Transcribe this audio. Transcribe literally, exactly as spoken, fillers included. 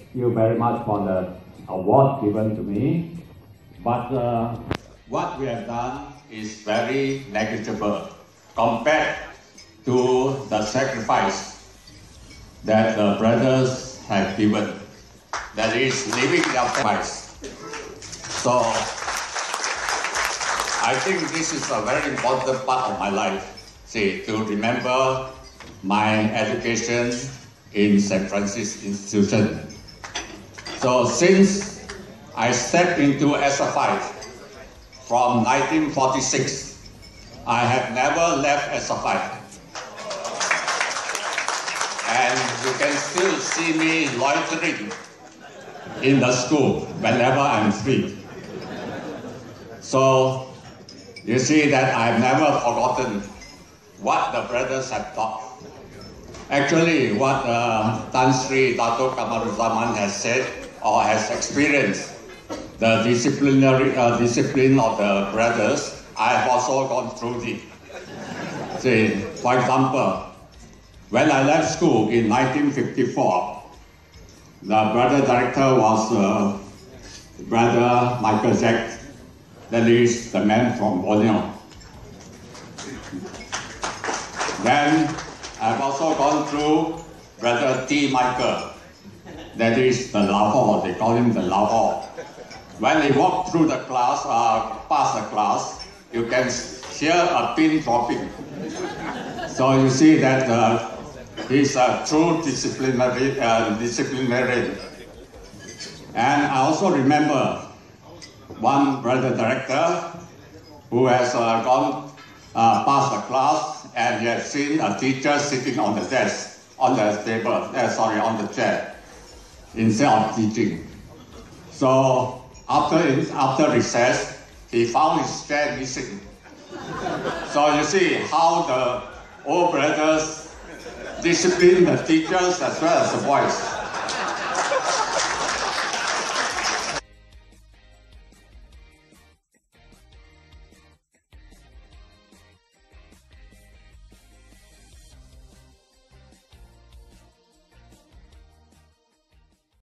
you very much for the award given to me. But uh, what we have done is very negligible compared to the sacrifice that the brothers have given. That is living their lives. So I think this is a very important part of my life, see, to remember my education in Saint Francis Institution. So since I stepped into S F I from nineteen forty-six, I have never left S F I. And you can still see me loitering in the school whenever I'm free. So you see that I've never forgotten what the brothers have taught. Actually, what uh, Tan Sri Dato' Kamaruzaman has said or has experienced, the disciplinary uh, discipline of the brothers, I have also gone through it. See, for example, when I left school in nineteen fifty-four, the brother director was uh, Brother Michael Jack, that is the man from Borneo. Then I've also gone through Brother T. Michael, that is the Lahore, they call him the Lahore. When he walked through the class, uh, past the class, you can hear a pin dropping. So you see that uh, he's a true disciplinary, uh, disciplinarian. And I also remember one brother director who has uh, gone uh, past the class and he has seen a teacher sitting on the desk, on the table, uh, sorry, on the chair, instead of teaching. So after, after recess, he found his chair missing. So you see how the old brothers discipline the teachers as well as the boys.